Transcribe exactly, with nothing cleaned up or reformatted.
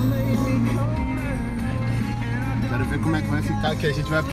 Quero ver como é que vai ficar aqui. A gente vai